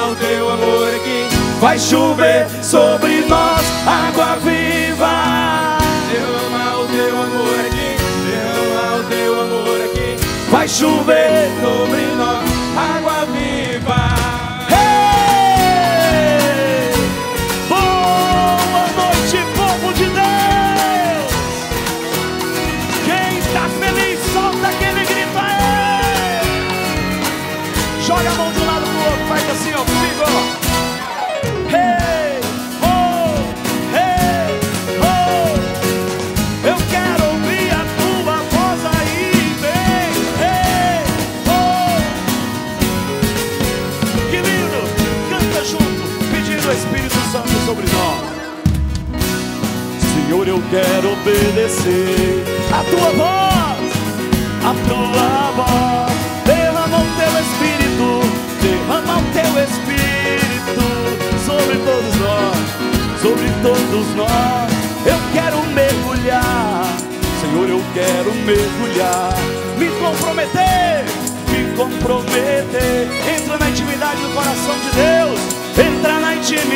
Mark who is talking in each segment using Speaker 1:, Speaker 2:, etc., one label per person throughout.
Speaker 1: derrama o teu amor aqui. Vai chover sobre nós água viva. Derrama o teu amor aqui, derrama o teu amor aqui. Vai chover sobre nós água viva.
Speaker 2: Hey! Boa noite, povo de Deus! Quem está feliz, solta aquele grito aí! Joga a mão de um lado pro outro, faz assim, ó, comigo, ó. Hey! Oh! Hey! Oh! Eu quero ouvir a tua voz aí, vem! Hey! Oh! Que lindo! Canta junto, pedindo o Espírito Santo sobre nós. Senhor, eu quero obedecer a tua voz, a tua voz. Derrama o teu Espírito, derrama o teu Espírito sobre todos nós, sobre todos nós. Eu quero mergulhar, Senhor, eu quero mergulhar, me comprometer, me comprometer. Entra na intimidade do coração de Deus, entra na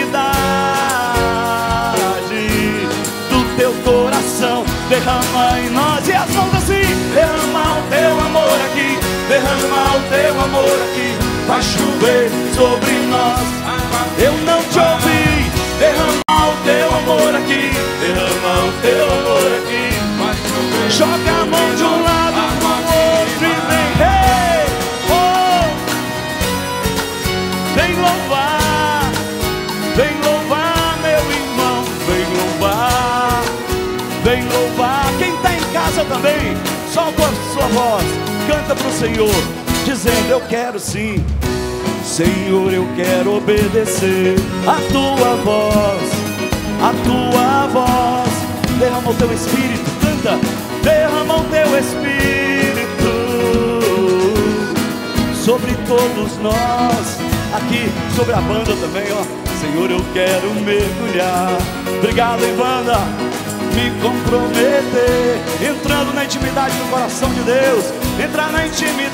Speaker 2: intimidade do teu coração. Derrama em nós, e as mãos assim. Derrama o teu amor aqui, derrama o teu amor aqui. Vai chover sobre nós. Eu não te ouvi. Derrama o teu amor aqui, derrama o teu amor aqui. Vai chover. Joga a mão de um lado pro outro e vem. Hey! Oh! Vem louvar, meu irmão. Vem louvar, vem louvar. Quem está em casa também, solta a sua voz, canta pro Senhor, dizendo: eu quero sim, Senhor, eu quero obedecer a tua voz, a tua voz. Derrama o teu Espírito, canta. Derrama o teu Espírito sobre todos nós. Aqui, sobre a banda também, ó. Senhor, eu quero mergulhar. Obrigado, hein, banda. Me comprometer, entrando na intimidade do coração de Deus. Entrar na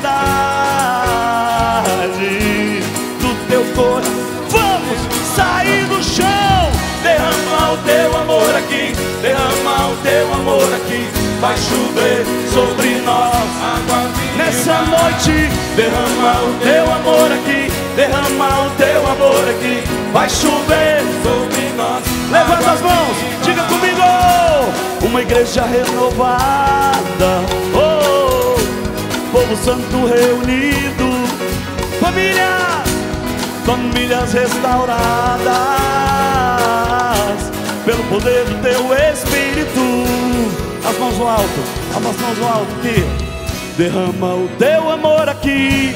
Speaker 2: intimidade do teu coração. Vamos sair do chão. Derrama o teu amor aqui, derrama o teu amor aqui. Vai chover sobre nós nessa noite. Derrama o teu amor aqui, derrama o teu amor aqui. Vai chover sobre nós. Levanta as mãos, diga comigo. Uma igreja renovada, oh, povo santo reunido, famílias restauradas pelo poder do teu Espírito. As mãos no alto, as mãos no alto aqui. Derrama o teu amor aqui.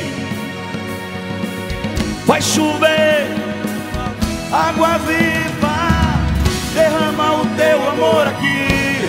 Speaker 2: Vai chover água viva. Derrama o teu amor aqui.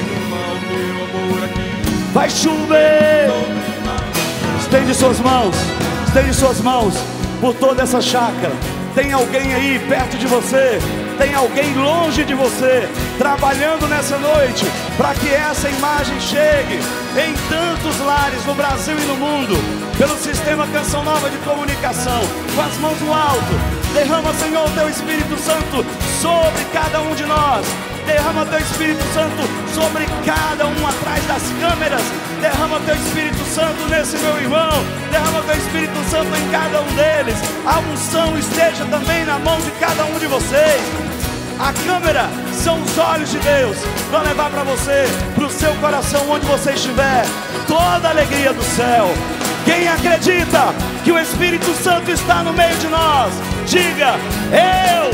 Speaker 2: Vai chover. Estende suas mãos por toda essa chácara. Tem alguém aí perto de você, tem alguém longe de você, trabalhando nessa noite para que essa imagem chegue em tantos lares no Brasil e no mundo, pelo sistema Canção Nova de Comunicação. Com as mãos no alto, derrama, Senhor, o teu Espírito Santo sobre cada um de nós. Derrama teu Espírito Santo sobre cada um atrás das câmeras. Derrama teu Espírito Santo nesse meu irmão. Derrama teu Espírito Santo em cada um deles. A unção esteja também na mão de cada um de vocês. A câmera são os olhos de Deus para levar para você, para o seu coração, onde você estiver, toda a alegria do céu. Quem acredita que o Espírito Santo está no meio de nós, diga: eu.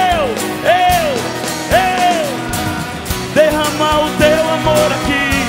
Speaker 2: Derrama o teu amor aqui.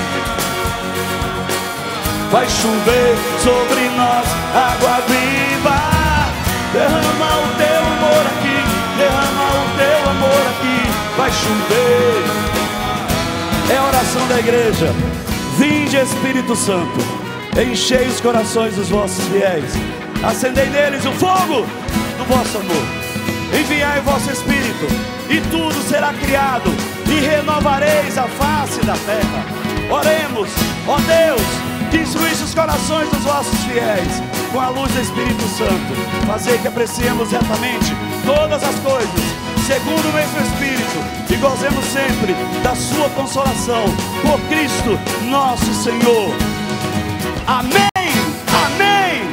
Speaker 2: Vai chover sobre nós água viva. Derrama o teu amor aqui. Derrama o teu amor aqui. Vai chover. É a oração da igreja. Vinde, Espírito Santo, enchei os corações dos vossos fiéis. Acendei neles o fogo do vosso amor. Enviai o vosso Espírito, e tudo será criado, e renovareis a face da terra. Oremos, ó Deus, que instruísse os corações dos vossos fiéis com a luz do Espírito Santo. Fazei que apreciemos retamente todas as coisas, segundo o mesmo Espírito, e gozemos sempre da sua consolação, por Cristo nosso Senhor. Amém, amém,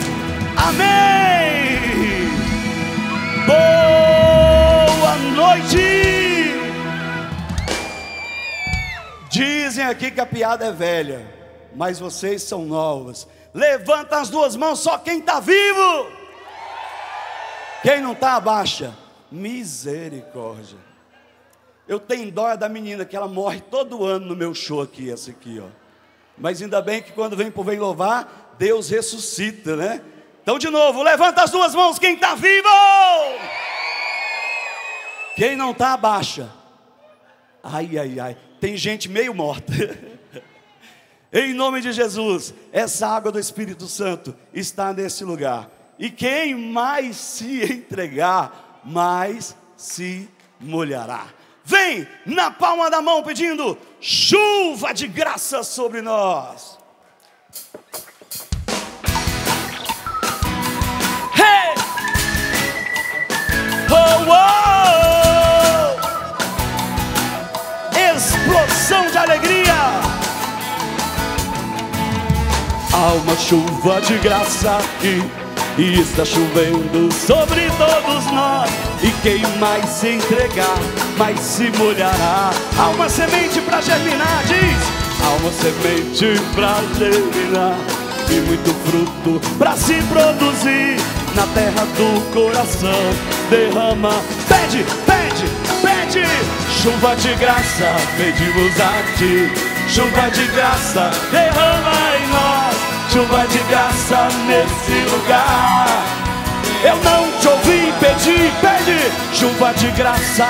Speaker 2: amém. Boa noite. Dizem aqui que a piada é velha, mas vocês são novas. Levanta as duas mãos, só quem está vivo. Quem não está, abaixa. Misericórdia. Eu tenho dó da menina, que ela morre todo ano no meu show aqui, essa aqui, ó. Mas ainda bem que quando vem louvar, Deus ressuscita, né? Então de novo, levanta as duas mãos, quem está vivo. Quem não está, abaixa. Ai, ai, ai, tem gente meio morta. Em nome de Jesus, essa água do Espírito Santo está nesse lugar. E quem mais se entregar, mais se molhará. Vem na palma da mão pedindo chuva de graça sobre nós. Hey! Oh, oh! Explosão de alegria. Há uma chuva de graça aqui, e está chovendo sobre todos nós. E quem mais se entregar, mais se molhará. Há uma semente para germinar, diz. Há uma semente para germinar, e muito fruto para se produzir. Na terra do coração derrama. Pede, pede, pede. Chuva de graça, pedimos a ti. Chuva de graça, derrama em nós. Chuva de graça nesse lugar. Eu não te ouvi pedir, pede. Chuva de graça.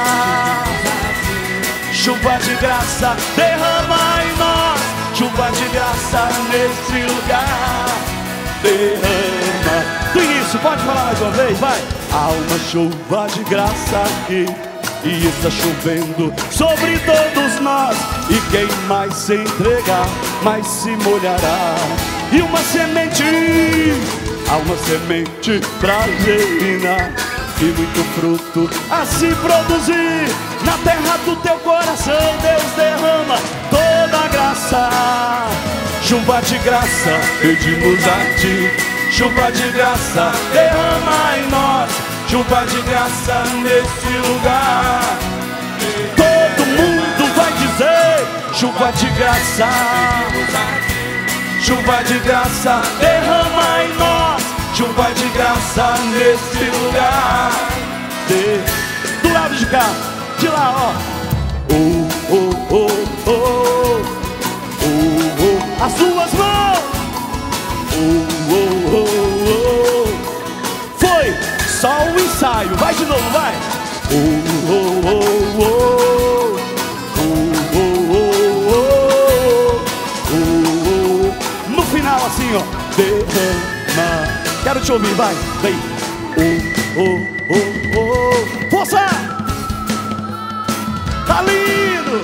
Speaker 2: Chuva de graça, derrama em nós. Chuva de graça nesse lugar. Derrama. Do início, pode falar mais uma vez, vai. Há uma chuva de graça aqui, e está chovendo sobre todos nós. E quem mais se entregar, mais se molhará. E uma semente, há uma semente pra germinar, e muito fruto a se produzir. Na terra do teu coração Deus derrama toda a graça. Chuva de graça, pedimos a ti. Chuva de graça, derrama em nós. Chuva de graça nesse lugar. Todo mundo vai dizer: chuva de graça. Chuva de graça, derrama em nós. Chuva de graça nesse lugar. Do lado de cá, de lá, ó. Oh, oh, oh, oh. Oh, oh. As suas mãos. Oh, oh, oh, oh. Foi só o ensaio, vai de novo, vai. Oh, oh, oh, oh. Oh, oh, oh, oh. No final assim, ó. Derrama. Quero te ouvir, vai, vem. Oh, oh, oh, oh. Força! Tá lindo!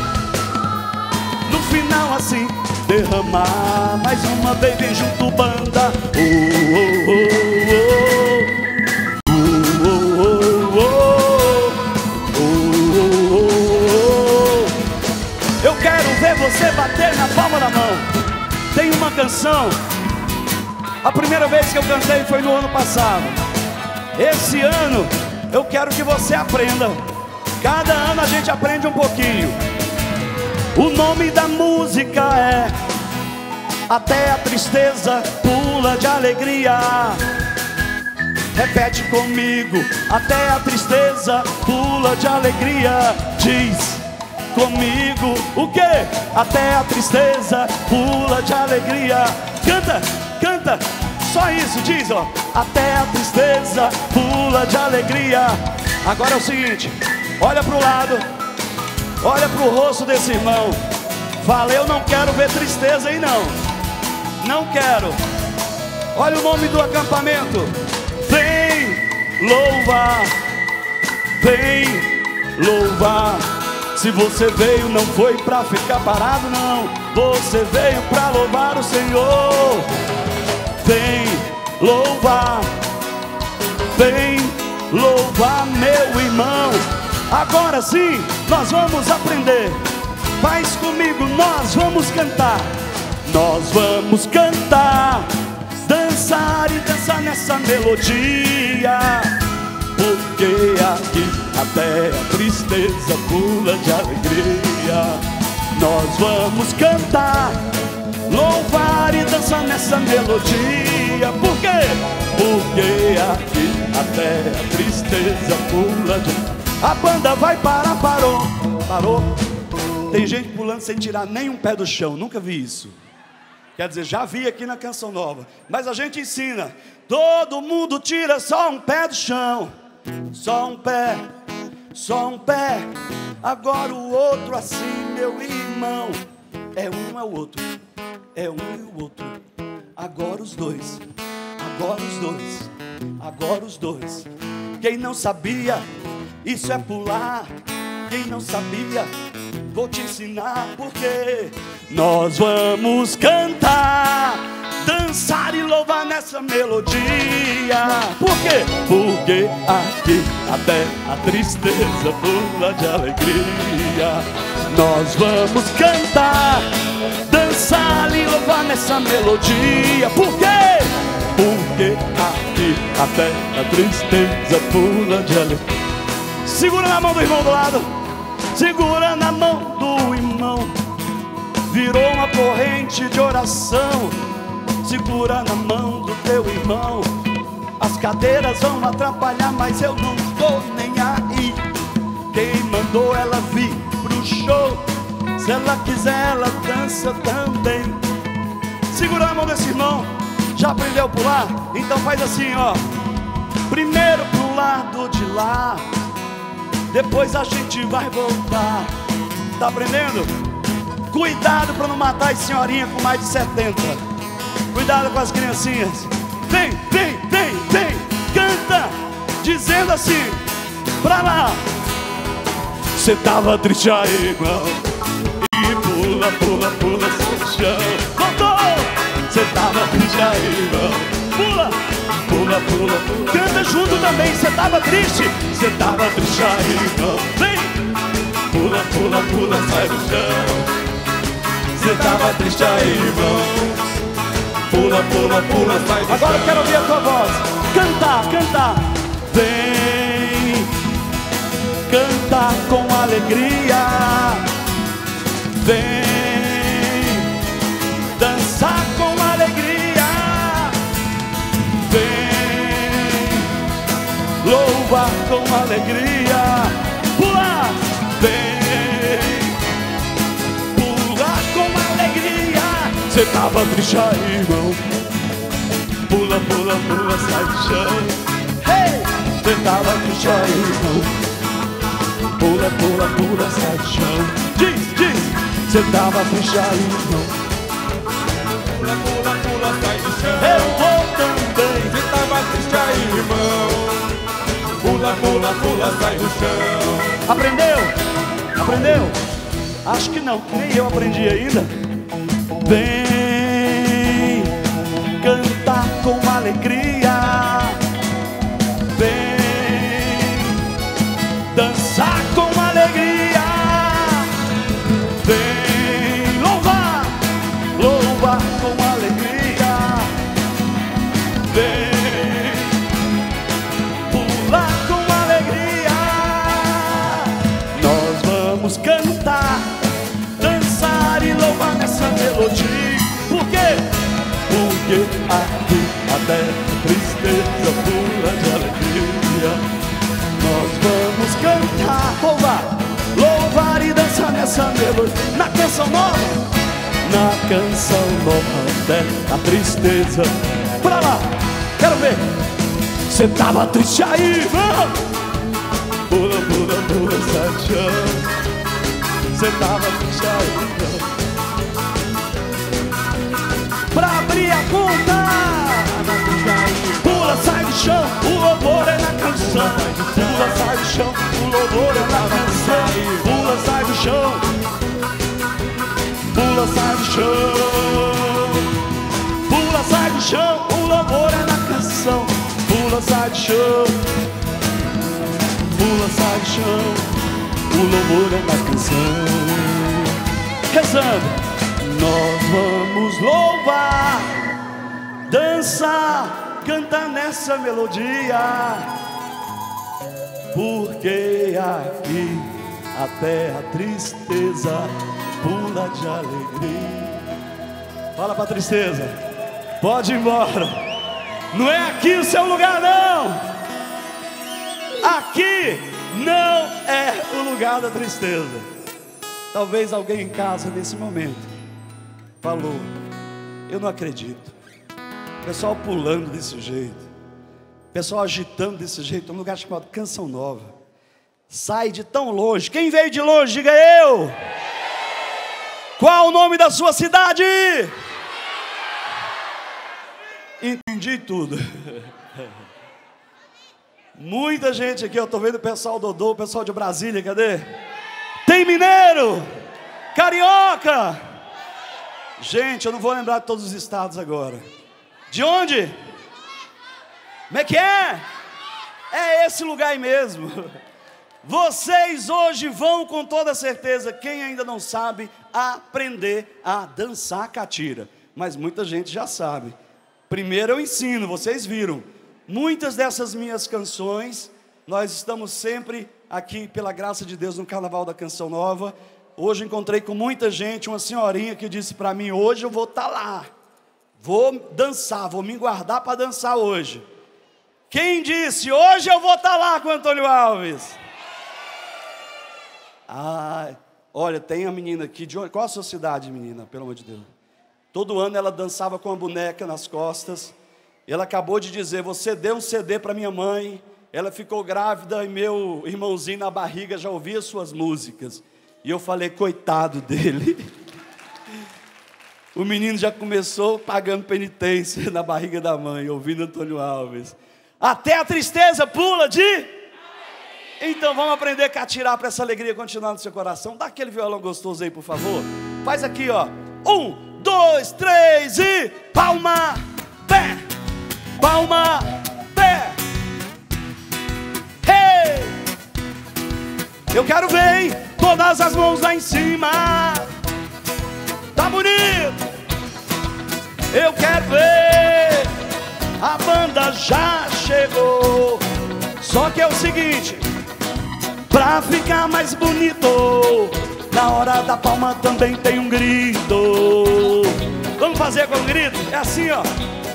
Speaker 2: No final assim, derramar. Mais uma vez, vem junto, banda. Oh, oh, oh, oh. Oh, oh, oh, oh. Oh, oh, oh. Eu quero ver você bater na palma da mão. Tem uma canção, a primeira vez que eu cantei foi no ano passado. Esse ano eu quero que você aprenda. Cada ano a gente aprende um pouquinho. O nome da música é Até a Tristeza Pula de Alegria. Repete comigo: até a tristeza pula de alegria. Diz comigo o quê? Até a tristeza pula de alegria. Canta, canta, só isso, diz, ó. Até a tristeza pula de alegria. Agora é o seguinte, olha pro lado, olha pro rosto desse irmão. Fala: eu não quero ver tristeza aí não. Não quero. Olha o nome do acampamento: vem louvar, vem louvar. Se você veio, não foi pra ficar parado, não. Você veio pra louvar o Senhor. Vem louvar, vem louvar, meu irmão. Agora sim, nós vamos aprender. Faz comigo, nós vamos cantar. Nós vamos cantar, dançar e dançar nessa melodia, porque aqui até a tristeza pula de alegria. Nós vamos cantar, louvar e dançar nessa melodia. Por quê? Porque aqui até a tristeza pula de alegria. A banda vai parar, parou, parou. Tem gente pulando sem tirar nem um pé do chão, nunca vi isso. Quer dizer, já vi aqui na Canção Nova. Mas a gente ensina, todo mundo tira só um pé do chão. Só um pé, só um pé. Agora o outro assim, meu irmão. É um, é o outro. É um e o outro. Agora os dois. Agora os dois. Agora os dois. Quem não sabia, isso é pular. Quem não sabia, vou te ensinar, porque nós vamos cantar, dançar e louvar nessa melodia. Por quê? Porque aqui até a tristeza pula de alegria. Nós vamos cantar, dançar e louvar nessa melodia. Por quê? Porque aqui até a tristeza pula de alegria. Segura na mão do irmão do lado. Segura na mão do irmão. Virou uma corrente de oração. Segura na mão do teu irmão. As cadeiras vão atrapalhar, mas eu não estou nem aí. Quem mandou ela vir pro show, se ela quiser ela dança também. Segura na mão desse irmão. Já aprendeu a pular? Então faz assim, ó. Primeiro pro lado de lá, depois a gente vai voltar. Tá aprendendo? Cuidado para não matar as senhorinhas com mais de 70. Cuidado com as criancinhas. Vem, vem, vem, vem. Canta, dizendo assim, pra lá. Cê tava triste aí, irmão, e pula, pula, pula, seu chão. Voltou! Cê tava triste aí, irmão. Pula, pula, pula, pula. Canta junto também, cê tava triste. Cê tava triste aí, irmão. Vem! Pula, pula, pula, sai do chão. Cê tava triste aí, irmão. Pula, pula, pula, sai do chão. Agora eu quero ouvir a tua voz. Cantar, cantar. Vem cantar com alegria. Vem dançar com alegria. Vem louvar com alegria. Pular, vem pular com alegria. Cê tava triste aí, irmão. Pula, pula, pula, sai do chão. Hey! Cê tava triste aí, irmão. Pula, pula, pula, sai do chão. Diz, diz. Cê tava triste aí, irmão.
Speaker 1: Pula, pula, pula, sai do chão.
Speaker 2: Eu vou também.
Speaker 1: Cê tava triste aí, irmão. Pula, pula, pula, sai do chão.
Speaker 2: Aprendeu? Aprendeu? Acho que não, nem eu aprendi ainda. Vem cantar com alegria. Vem dançar com alegria. Vem louvar, louvar com alegria. Vem pular com alegria. Nós vamos cantar, dançar e louvar nessa melodia. Por quê? Porque aqui até a tristeza pula de alegria. Nós vamos cantar, louvar, louvar e dançar nessa melodia. Na Canção Nova, na Canção Nova até a tristeza. Pra lá, quero ver. Cê tava triste aí, vamos. Pula, pula, pula, sai do chão. Cê tava triste aí, vamos. Pra abrir a conta, pula, sai do chão, o louvor é na canção. Pula, sai do chão, o louvor é na canção. Pula, sai do pula, sai do chão. Pula, sai do chão. O louvor é da canção. Rezando. Nós vamos louvar, dançar, cantar nessa melodia, porque aqui até a tristeza pula de alegria. Fala pra tristeza, pode ir embora. Não é aqui o seu lugar, não. Aqui não é o lugar da tristeza. Talvez alguém em casa nesse momento falou: eu não acredito. Pessoal pulando desse jeito, pessoal agitando desse jeito. É um lugar chamado Canção Nova. Sai de tão longe. Quem veio de longe, diga eu. Qual o nome da sua cidade? Entendi tudo. Muita gente aqui, eu estou vendo o pessoal do Dodô, o pessoal de Brasília, cadê? Tem mineiro, carioca. Gente, eu não vou lembrar de todos os estados agora. De onde? Como é que é? É esse lugar aí mesmo. Vocês hoje vão com toda certeza, quem ainda não sabe, aprender a dançar catira. Mas muita gente já sabe. Primeiro eu ensino, vocês viram. Muitas dessas minhas canções, nós estamos sempre aqui, pela graça de Deus, no Carnaval da Canção Nova. Hoje encontrei com muita gente, uma senhorinha que disse para mim: hoje eu vou estar lá, vou dançar, vou me guardar para dançar hoje. Quem disse: hoje eu vou estar lá com o Antônio Alves? Ah, olha, tem a menina aqui, qual a sua cidade, menina, pelo amor de Deus? Todo ano ela dançava com a boneca nas costas. Ela acabou de dizer: você deu um CD para minha mãe, ela ficou grávida e meu irmãozinho na barriga já ouvia suas músicas. E eu falei: coitado dele. O menino já começou pagando penitência na barriga da mãe, ouvindo Antônio Alves. Até a tristeza pula de... Então vamos aprender a atirar para essa alegria continuar no seu coração. Dá aquele violão gostoso aí, por favor. Faz aqui, ó. 1, 2, 3 e... palma, pé. Palma, pé. Hey! Eu quero ver, hein? Todas as mãos lá em cima. Tá bonito. Eu quero ver. A banda já chegou. Só que é o seguinte, pra ficar mais bonito, na hora da palma também tem um grito. Vamos fazer com o grito? É assim, ó.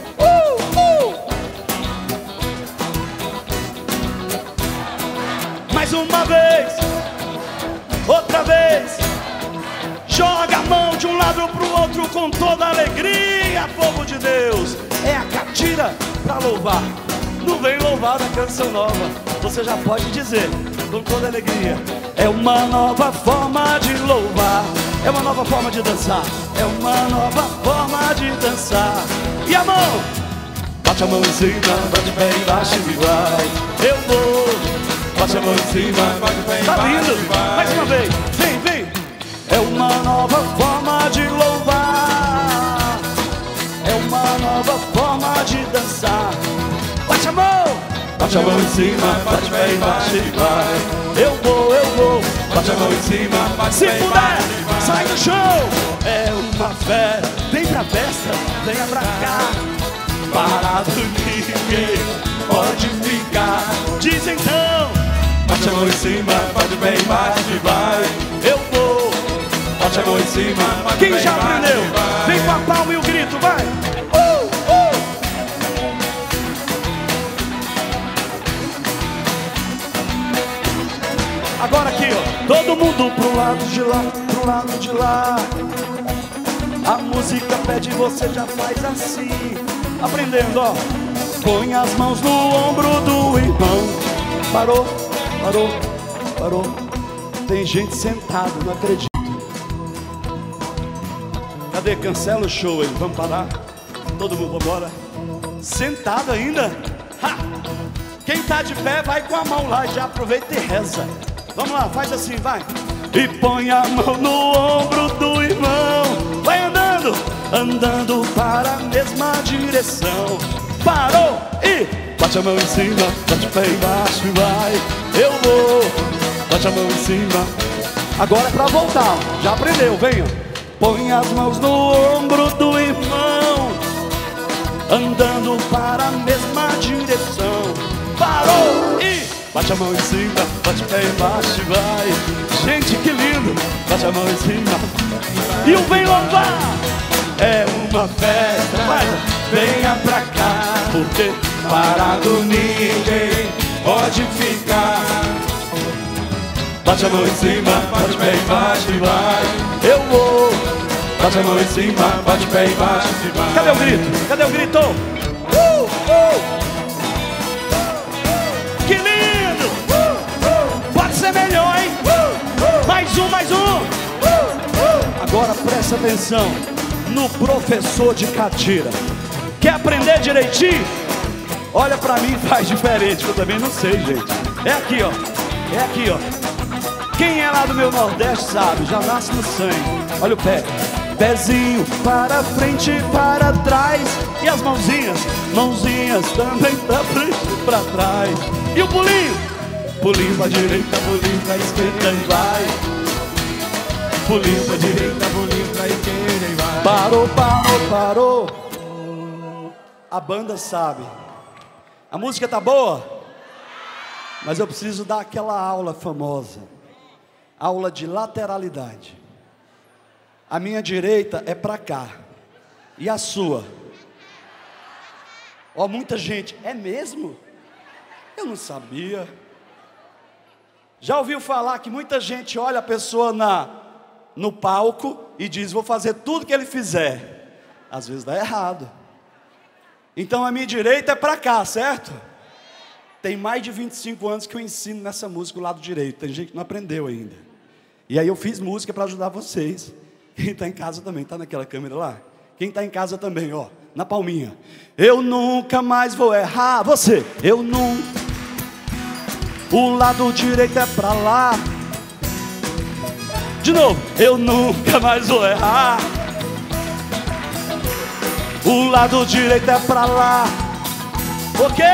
Speaker 2: Mais uma vez, outra vez. Joga a mão de um lado pro outro com toda alegria, povo de Deus. É a catira pra louvar. Não vem louvar a Canção Nova, você já pode dizer com toda alegria. É uma nova forma de louvar, é uma nova forma de dançar, é uma nova forma de dançar. E a mão? Bate a mão em cima, bate o pé embaixo e vai. Eu vou. Bate a mão em cima, bate o pé embaixo. Tá lindo, mais uma vez, vem, vem. É uma nova forma de louvar, é uma nova forma de dançar. Bate a mão! Bate a mão em cima, bate o pé embaixo e vai. Eu vou. Bate a mão em cima, bate o pé embaixo e vai. Sai do chão! É uma festa, vem pra festa, venha pra cá. Parado ninguém pode ficar. Diz então. Bate a mão em cima, bate o pé embaixo e vai. Eu vou. Bate a mão em cima, bate quem já aprendeu? Vem com a palma e o grito, vai. Agora aqui, ó. Todo mundo pro lado de lá, pro lado de lá. A música pede, você já faz assim. Aprendendo, ó. Põe as mãos no ombro do irmão. Parou, parou, parou. Tem gente sentada, não acredito. Cadê? Cancela o show aí, vamos parar. Todo mundo, vambora. Sentado ainda? Ha! Quem tá de pé vai com a mão lá, já aproveita e reza. Vamos lá, faz assim, vai. E põe a mão no ombro do irmão. Vai andando, andando para a mesma direção. Parou e Bate a mão em cima, bate o pé embaixo e vai. Eu vou, bate a mão em cima. Agora é pra voltar, já aprendeu, venha. Põe as mãos no ombro do irmão, andando para a mesma direção. Parou e bate a mão em cima, bate o pé embaixo e vai. Gente, que lindo! Bate a mão em cima e o vem louvar. É uma festa, vai, venha pra cá, porque parado ninguém pode ficar. Bate a mão em cima, bate o pé embaixo e vai. Eu vou. Bate a mão em cima, bate o pé embaixo e vai. Cadê o grito? Cadê o grito? Que lindo! Pode ser melhor, hein? Mais um, mais um. Agora presta atenção no professor de catira. Quer aprender direitinho? Olha pra mim e faz diferente, que eu também não sei, gente. É aqui, ó. É aqui, ó. Quem é lá do meu Nordeste sabe, já nasce no sangue. Olha o pé. Pezinho para frente e para trás. E as mãozinhas, mãozinhas também pra frente e pra trás. E o pulinho? Pulinho pra direita, pulinho pra esquerda e vai. Pulinho pra direita, pulinho pra esquerda e vai. Parou, parou, parou. A banda sabe. A música tá boa? Mas eu preciso dar aquela aula famosa. Aula de lateralidade. A minha direita é pra cá. E a sua? Ó, muita gente. É mesmo? Eu não sabia. Já ouviu falar que muita gente olha a pessoa no palco e diz, vou fazer tudo que ele fizer. Às vezes dá errado. Então a minha direita é pra cá, certo? Tem mais de 25 anos que eu ensino nessa música o lado direito. Tem gente que não aprendeu ainda. E aí eu fiz música para ajudar vocês. Quem está em casa também, está naquela câmera lá? Quem está em casa também, ó, na palminha. Eu nunca mais vou errar. Você, eu nunca. O lado direito é pra lá. De novo, eu nunca mais vou errar. O lado direito é pra lá. Ok?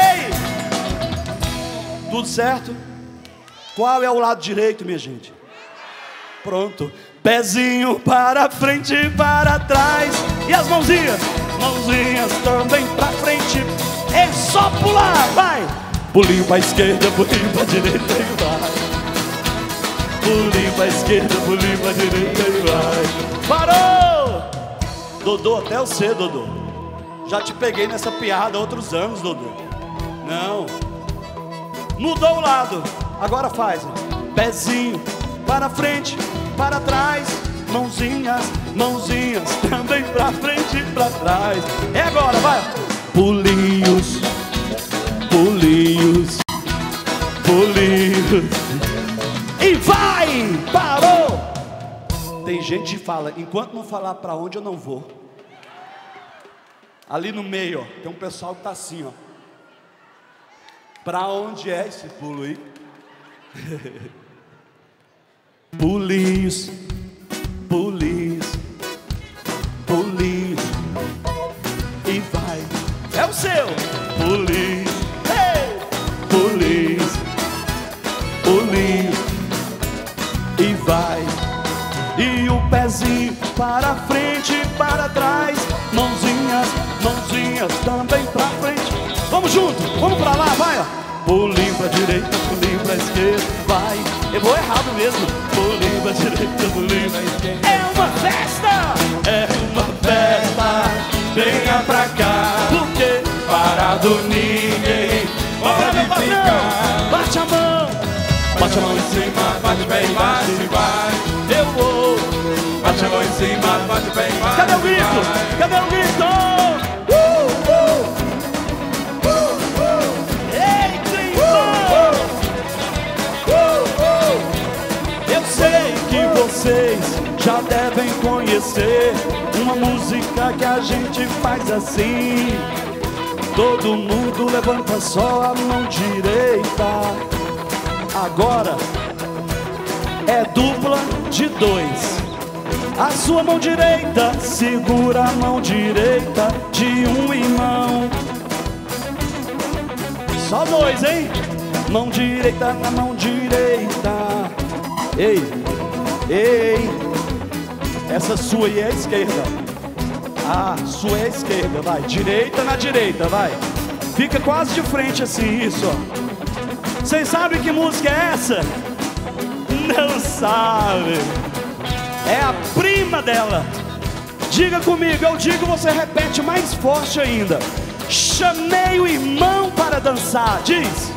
Speaker 2: Tudo certo? Qual é o lado direito, minha gente? Pronto. Pezinho para frente e para trás. E as mãozinhas? Mãozinhas também pra frente. É só pular, vai! Pulinho pra esquerda, pulinho pra direita e vai. Pulinho pra esquerda, pulinho pra direita e vai. Parou! Dodô, até eu sei, Dodô. Já te peguei nessa piada há outros anos, Dodô. Não. Mudou o lado. Agora faz. Pezinho para frente, para trás. Mãozinhas, mãozinhas também pra frente e pra trás. É agora, vai. Pulinhos, pulinhos, pulinhos. E vai! Parou! Tem gente que fala, enquanto não falar pra onde eu não vou. Ali no meio, ó, tem um pessoal que tá assim, ó. Pra onde é esse pulo aí? Pulinhos, pulinhos, pulinhos. E vai. É o seu. Pulinhos, hey! Pulinhos, pulinhos. E vai. E o pezinho para frente e para trás. Mãozinhas, mãozinhas também pra frente. Vamos junto, vamos pra lá, vai, ó. Pulinho pra direita, pulinho pra esquerda, vai. Eu vou errado mesmo. Pulinho pra direita, pulinho pra esquerda. É uma festa! É uma festa. Venha pra cá, porque parado ninguém pode ficar. Bate a mão. Bate a mão em cima, bate o pé embaixo e vai. Eu vou. Bate a mão em cima, bate o pé embaixo. Cadê o grito? Cadê o grito? Vocês já devem conhecer uma música que a gente faz assim. Todo mundo levanta só a mão direita. Agora é dupla de dois. A sua mão direita segura a mão direita de um irmão. Só dois, hein? Mão direita na mão direita. Ei, ei. Essa sua aí é a esquerda. Ah, sua é a esquerda, vai. Direita na direita, vai. Fica quase de frente assim, isso, ó. Vocês sabem que música é essa? Não sabe. É a prima dela. Diga comigo, eu digo, você repete mais forte ainda. Chamei o irmão para dançar. Diz.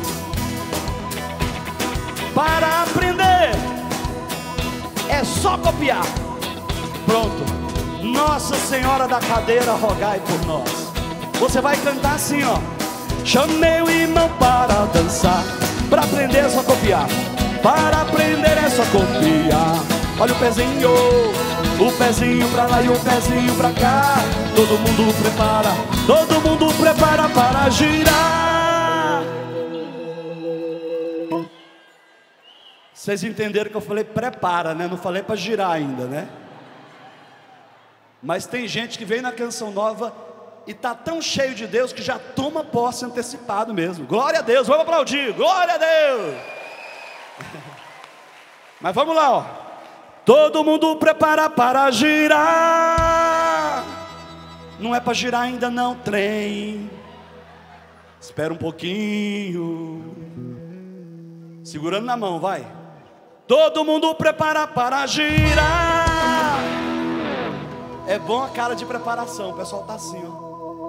Speaker 2: Para aprender é só copiar. Pronto. Nossa Senhora da Cadeira, rogai por nós. Você vai cantar assim, ó. Chamei o irmão para dançar. Para aprender é só copiar. Para aprender é só copiar. Olha o pezinho pra lá e o pezinho pra cá. Todo mundo prepara para girar. Vocês entenderam que eu falei prepara, né? Não falei para girar ainda, né? Mas tem gente que vem na Canção Nova e tá tão cheio de Deus que já toma posse antecipado mesmo. Glória a Deus, vamos aplaudir, glória a Deus. Mas vamos lá, ó. Todo mundo prepara para girar. Não é para girar ainda não, trem. Espera um pouquinho. Segurando na mão, vai. Todo mundo prepara para girar. É bom a cara de preparação. O pessoal tá assim, ó.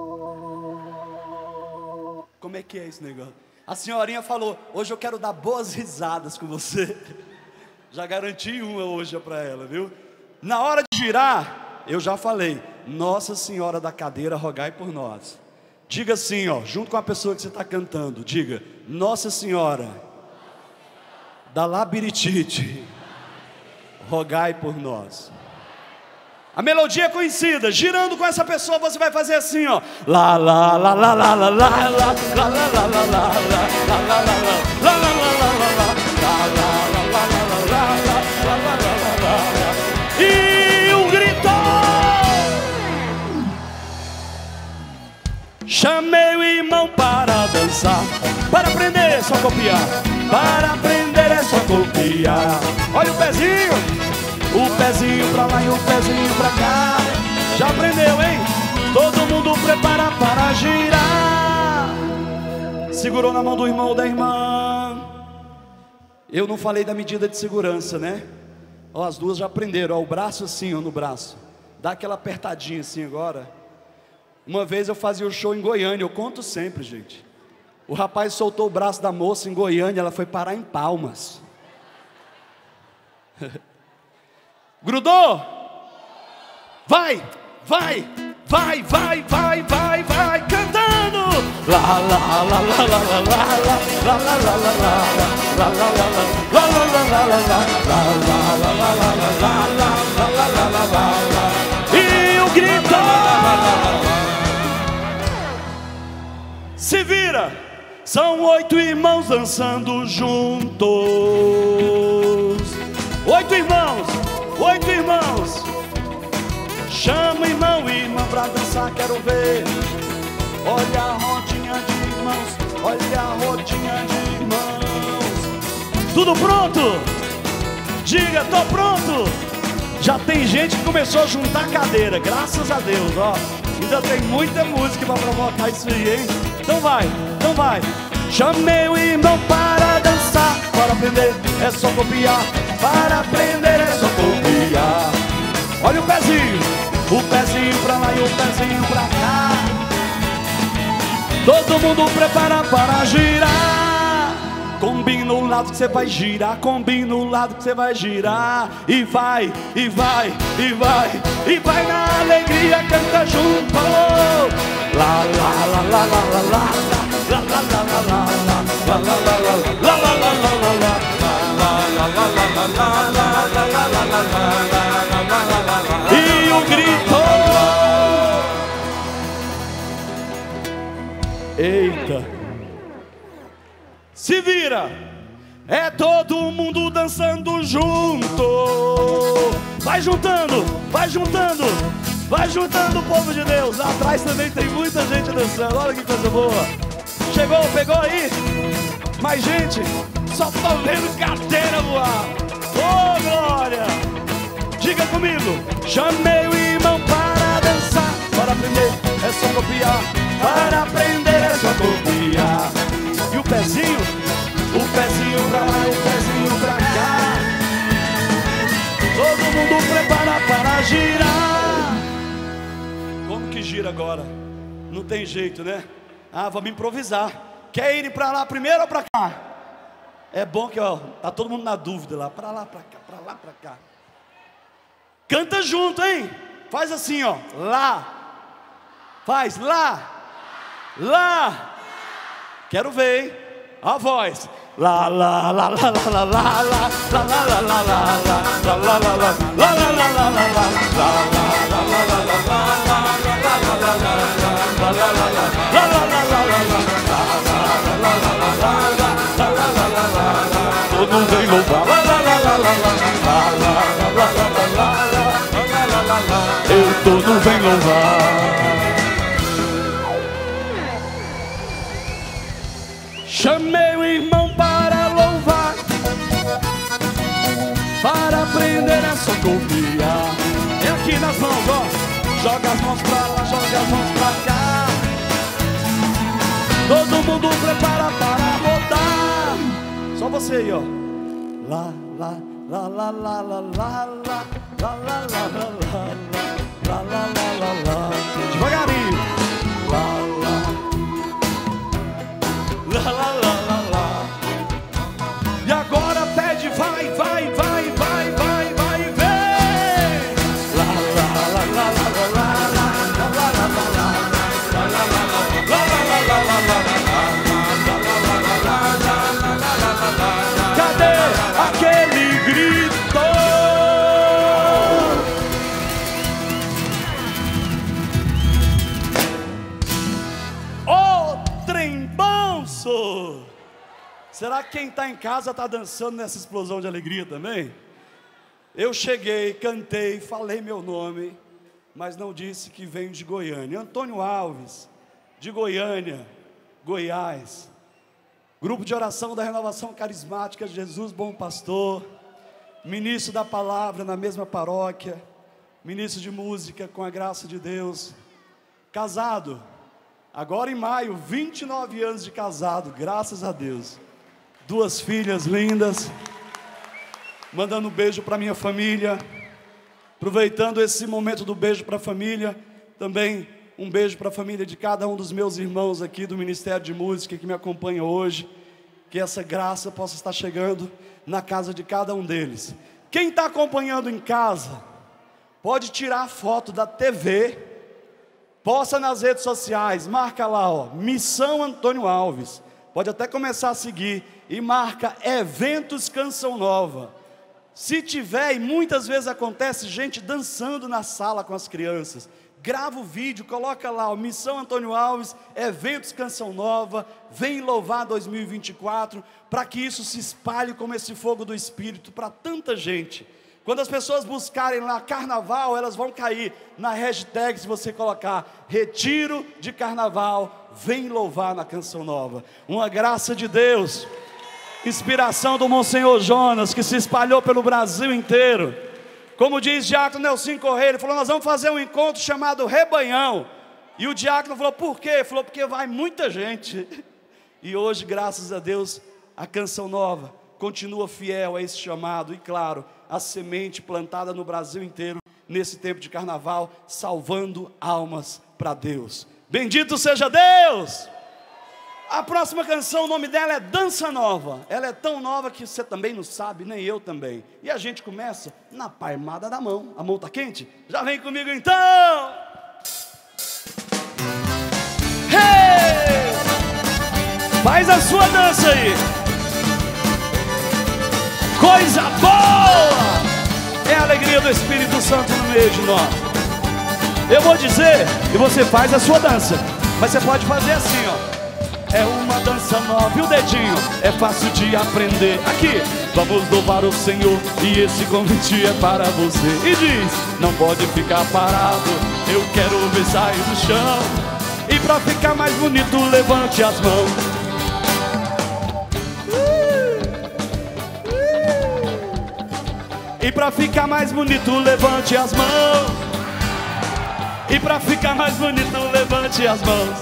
Speaker 2: Como é que é esse negócio? A senhorinha falou, hoje eu quero dar boas risadas com você. Já garanti uma hoje para ela, viu? Na hora de girar, eu já falei, Nossa Senhora da Cadeira, rogai por nós. Diga assim, ó, junto com a pessoa que você está cantando, diga, Nossa Senhora da Labirintite, rogai por nós. A melodia é conhecida, girando com essa pessoa, você vai fazer assim, ó. Lá, lá, lá, lá, lá, lá, lá, lá, lá, lá, lá, lá, lá, lá, lá, e um grito. Chamei o irmão para dançar. Para aprender é só copiar. Para aprender é só copiar. Olha o pezinho pra lá e o pezinho pra cá. Já aprendeu, hein? Todo mundo prepara para girar. Segurou na mão do irmão ou da irmã. Eu não falei da medida de segurança, né? Ó, as duas já aprenderam, ó, o braço assim, ó, no braço. Dá aquela apertadinha assim agora. Uma vez eu fazia o show em Goiânia, eu conto sempre, gente. O rapaz soltou o braço da moça em Goiânia, ela foi parar em Palmas. Grudou? Vai, vai, vai, vai, vai, vai, vai, cantando. Lá, lá, lá, lá, lá, lá, lá, lá, lá, lá, lá, lá, lá, lá, lá, lá, lá, e o grito. Se vira, são 8 irmãos dançando juntos. 8 irmãos, 8 irmãos. Chama irmão e irmã pra dançar, quero ver. Olha a rodinha de irmãos, olha a rodinha de irmãos. Tudo pronto? Diga, tô pronto. Já tem gente que começou a juntar cadeira, graças a Deus, ó. Ainda tem muita música pra provocar isso aí, hein? Então vai, então vai. Chamei o irmão para dançar. Para aprender é só copiar. Para aprender é só copiar. Olha o pezinho pra lá e o pezinho pra cá. Todo mundo prepara para girar. Combina o lado que você vai girar, combina o lado que você vai girar. E vai, e vai, e vai, e vai na alegria, canta junto. Lá, lá, lá, lá, lá, lá, lá, lá, lá, lá, lá, lá, lá, lá, lá, lá, e o grito. Eita. Se vira. É todo mundo dançando junto. Vai juntando, vai juntando, vai juntando o povo de Deus. Lá atrás também tem muita gente dançando. Olha que coisa boa. chegou, pegou aí? Mais gente? Só tô vendo carteira voar. Ô, glória! Diga comigo. Chamei o irmão para dançar. Para aprender é só copiar. Para aprender é só copiar. E o pezinho pra lá, o pezinho pra cá. Todo mundo prepara para girar. Como que gira agora? Não tem jeito, né? Ah, vamos improvisar. Quer ir pra lá primeiro ou pra cá? É bom que, ó, tá todo mundo na dúvida lá. Pra lá, pra cá, pra lá, pra cá. Canta junto, hein? Faz assim, ó. Lá. Faz lá. Lá. Quero ver, hein? A voz. Lá, lá, lá, lá, lá, lá, lá, lá, lá, lá, lá, lá, lá, lá, lá, lá, lá, lá, todo mundo vem louvar. Eu todo vem louvar. Chamei o irmão para louvar. Para aprender é só confiar. É aqui nas mãos, ó. Joga as mãos pra lá, joga as mãos pra cá. Todo mundo prepara para rodar. Só você aí, ó. Lá, lá, lá, lá, lá, lá, lá, lá, lá, lá, lá, lá, lá, lá, lá, lá, lá. Devagarinho. Lá, lá, lá, lá, lá, lá. E agora pede, vai, vai, vai, vai, vai, vai, vem. Lá, lá, lá, lá, lá, lá, lá, lá, lá, lá, lá, lá, cadê aquele grito? Ô trem banso! Será que quem está em casa está dançando nessa explosão de alegria também? Eu cheguei, cantei, falei meu nome, mas não disse que venho de Goiânia. Antônio Alves, de Goiânia, Goiás. Grupo de oração da Renovação Carismática Jesus Bom Pastor. Ministro da palavra na mesma paróquia. Ministro de música com a graça de Deus. Casado, agora em maio, 29 anos de casado, graças a Deus. 2 filhas lindas. Mandando um beijo para minha família. Aproveitando esse momento do beijo para a família, também um beijo para a família de cada um dos meus irmãos aqui do Ministério de Música que me acompanha hoje. Que essa graça possa estar chegando na casa de cada um deles. Quem está acompanhando em casa, pode tirar a foto da TV, posta nas redes sociais, marca lá, ó, Missão Antônio Alves. Pode até começar a seguir e marca Eventos Canção Nova. Se tiver, e muitas vezes acontece, gente dançando na sala com as crianças, grava o vídeo, coloca lá, ó, Missão Antônio Alves, Eventos Canção Nova, vem louvar 2024, para que isso se espalhe como esse fogo do Espírito para tanta gente. Quando as pessoas buscarem lá carnaval, elas vão cair na hashtag, se você colocar Retiro de Carnaval, vem louvar na Canção Nova. Uma graça de Deus, inspiração do Monsenhor Jonas, que se espalhou pelo Brasil inteiro. Como diz Diácono Nelson Correia, ele falou, nós vamos fazer um encontro chamado Rebanhão. E o diácono falou, por quê? Ele falou, porque vai muita gente. E hoje, graças a Deus, a Canção Nova continua fiel a esse chamado. E claro, a semente plantada no Brasil inteiro, nesse tempo de carnaval, salvando almas para Deus. Bendito seja Deus! A próxima canção, o nome dela é Dança Nova. Ela é tão nova que você também não sabe, nem eu também. E a gente começa na palmada da mão. A mão tá quente? Já vem comigo então! Hey! Faz a sua dança aí. Coisa boa! É a alegria do Espírito Santo no meio de nós. Eu vou dizer e você faz a sua dança. Mas você pode fazer assim, ó. É uma dança nova e o dedinho é fácil de aprender. Aqui, vamos louvar o Senhor e esse convite é para você. E diz, não pode ficar parado, eu quero ver sair do chão. E pra ficar mais bonito, levante as mãos. E pra ficar mais bonito, levante as mãos. E pra ficar mais bonito, levante as mãos.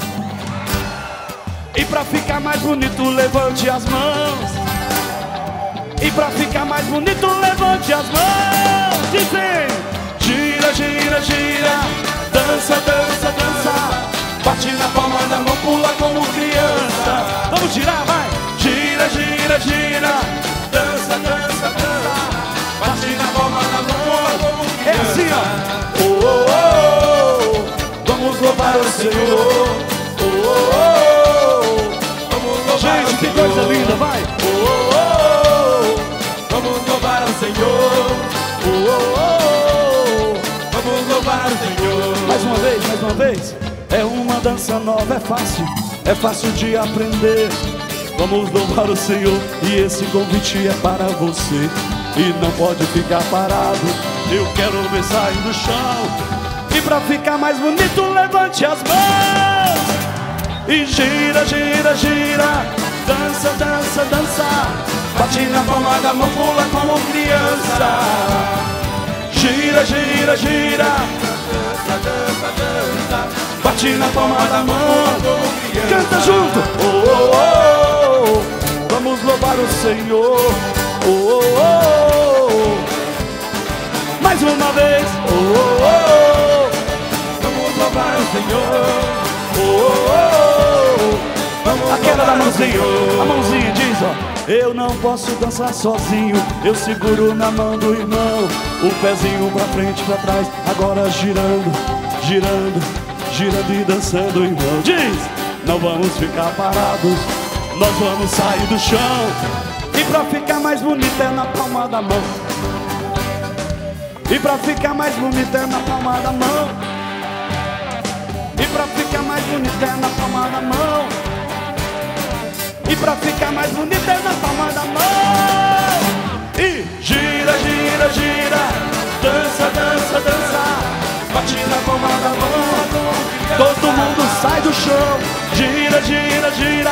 Speaker 2: E pra ficar mais bonito, levante as mãos. E pra ficar mais bonito, levante as mãos. Dizem: gira, gira, gira, dança, dança, dança. Bate na palma da mão, pula como criança. Vamos girar, vai! Gira, gira, gira, dança, dança, dança. Bate na palma da mão, pula como criança. É assim, ó. Oh, oh, oh. Vamos louvar o Senhor. Oh, oh, oh. Vamos louvar o Senhor. Gente, que coisa linda, vai! Oh, oh, oh. Vamos louvar o Senhor. Oh, oh, oh. Vamos louvar o Senhor. Mais uma vez, mais uma vez. É uma dança nova, é fácil de aprender. Vamos louvar o Senhor e esse convite é para você. E não pode ficar parado, eu quero ver sair do chão. E pra ficar mais bonito, levante as mãos. E gira, gira, gira, dança, dança, dança. Bate na palma da mão, pula como criança. Gira, gira, gira, dança, dança, dança. Bate na palma da mão, canta junto. Oh, oh, oh. Vamos louvar o Senhor. Oh, oh, oh. Mais uma vez. Oh, oh, oh. Vamos louvar o Senhor. Oh, oh, oh. Vamos aquela da mãozinha, a mãozinha diz, ó: eu não posso dançar sozinho, eu seguro na mão do irmão. O pezinho pra frente e pra trás, agora girando, girando, girando e dançando, irmão. Diz: não vamos ficar parados, nós vamos sair do chão. E pra ficar mais bonito é na palma da mão. E pra ficar mais bonito é na palma da mão. E pra ficar mais bonito é na palma da mão. E pra ficar mais bonito é na palma da mão. E gira, gira, gira, dança, dança, dança. Bate na palma da mão, todo mundo sai do chão. Gira, gira, gira,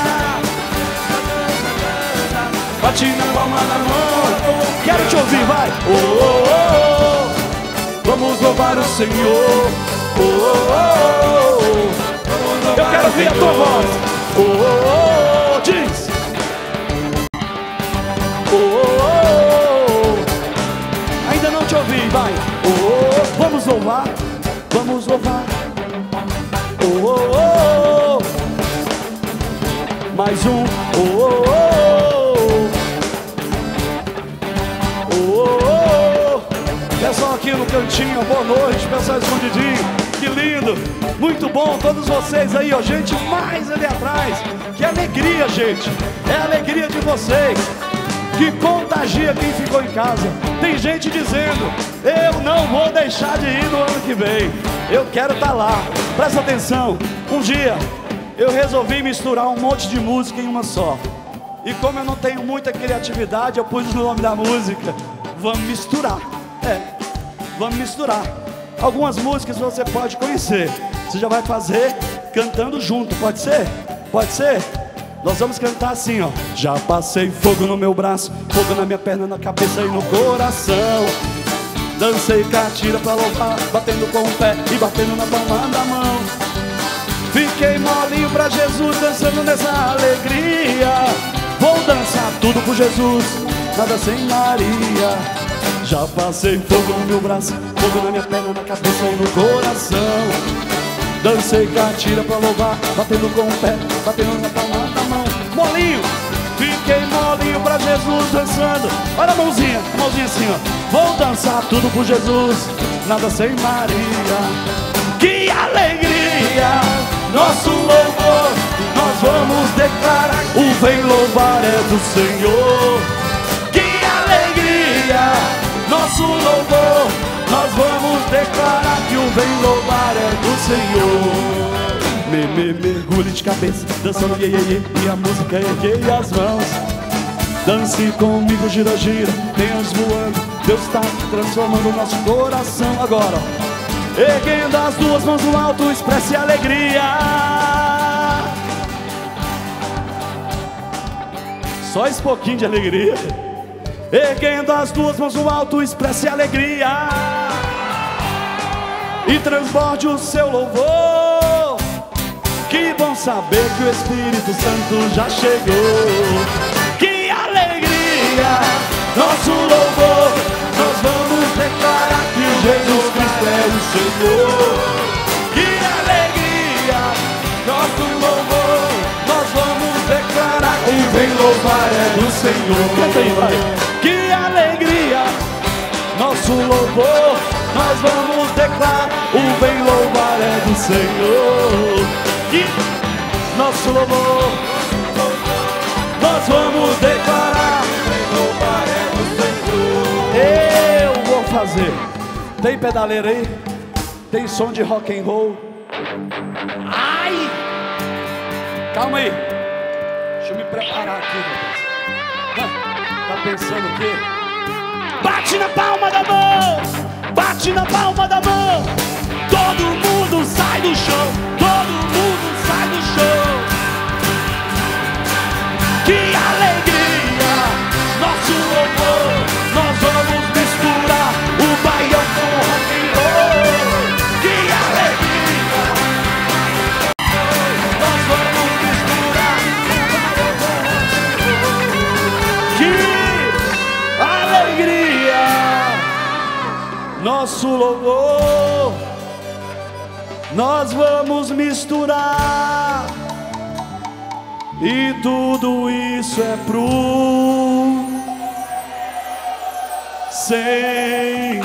Speaker 2: bate na palma da mão. Quero te ouvir, vai! Oh, oh, oh. Vamos louvar o Senhor. Oh, oh, oh. Eu quero ouvir a tua voz. Oh, oh, oh. Diz: oh, oh, oh. Ainda não te ouvi, vai! Oh, oh, oh. Vamos louvar. Vamos louvar. Oh, oh, oh. Mais um. Oh, oh, oh. Oh, oh, oh. Pessoal aqui no cantinho, boa noite. Pessoal escondidinho, que lindo. Muito bom, todos vocês aí, ó. Gente, mais ali atrás. Que alegria, gente. É a alegria de vocês que contagia quem ficou em casa. Tem gente dizendo: eu não vou deixar de ir no ano que vem, eu quero estar lá. Presta atenção, um dia eu resolvi misturar um monte de música em uma só. E como eu não tenho muita criatividade, eu pus o nome da música Vamos Misturar. Vamos misturar. Algumas músicas você pode conhecer, você já vai fazer cantando junto, pode ser? Pode ser? Nós vamos cantar assim, ó: já passei fogo no meu braço, fogo na minha perna, na cabeça e no coração. Dancei catira pra louvar, batendo com o pé e batendo na palma da mão. Fiquei molinho pra Jesus, dançando nessa alegria. Vou dançar tudo por Jesus, nada sem Maria. Já passei fogo no meu braço, fogo na minha perna, na cabeça e no coração. Dancei catira pra louvar, batendo com o pé, batendo na palma da mão. Molinho, fiquei molinho pra Jesus, dançando. Olha a mãozinha assim, ó: vou dançar tudo por Jesus, nada sem Maria. Que alegria, nosso louvor, nós vamos declarar: o vem louvar é do Senhor. Que alegria, nosso louvor, nós vamos declarar que o vem louvar é do Senhor. Mergulhe de cabeça, dançando iê, iê, iê, e a música erguei as mãos. Dance comigo, gira, gira, tem anjos voando, Deus está transformando o nosso coração. Agora, erguendo as duas mãos no alto, expresse alegria. Só esse pouquinho de alegria. Erguendo as duas mãos no alto, expresse alegria e transborde o seu louvor. Que bom saber que o Espírito Santo já chegou. Que alegria, nosso louvor. Nós vamos declarar que Jesus Cristo é o Senhor. Que alegria, nosso louvor. Nós vamos declarar que vem louvar é do Senhor. Canta aí, vai. Que alegria, nosso louvor. Nós vamos declarar o bem louvar é do Senhor. Que nosso louvor, nós vamos declarar o bem louvar é do Senhor. Eu vou fazer. Tem pedaleira aí? Tem som de rock and roll? Ai! Calma aí. Deixa eu me preparar aqui, rapaz. Tá pensando o quê? Bate na palma da mão! Bate na palma da mão! Todo mundo sai do chão! Todo mundo sai do chão! Que alegria! Nosso louvor! Nós vamos misturar o baião com o rock and roll! Que alegria! Nós vamos misturar o baião com o rock and roll! Que alegria! Nosso louvor, nós vamos misturar, e tudo isso é pro Senhor.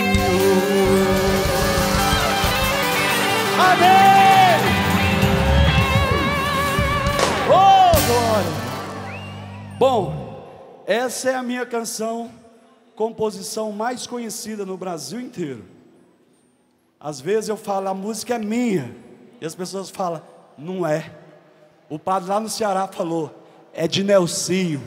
Speaker 2: Amém! Oh, glória! Bom, essa é a minha canção, composição mais conhecida no Brasil inteiro. Às vezes eu falo, a música é minha, e as pessoas falam, não é. O padre lá no Ceará falou, é de Nelsinho.